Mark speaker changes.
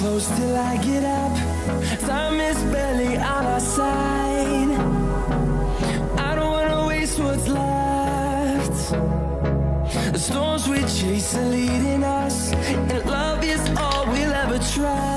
Speaker 1: close till I get up. Time is barely on our side. I don't wanna waste what's left. The storms we chase are leading us, and love is all we'll ever try.